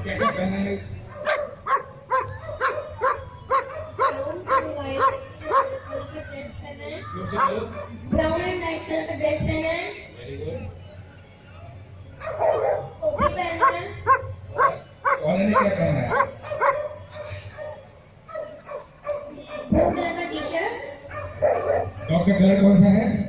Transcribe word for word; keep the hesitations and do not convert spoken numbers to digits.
क्या क्या पहना है? ब्राउन एंड व्हाइट कलर का ड्रेस पहना है। Very good. टोपी पहना है। और इन्हें क्या पहना है? ब्लू कलर का टी शर्ट। डॉग का कलर कौन सा है?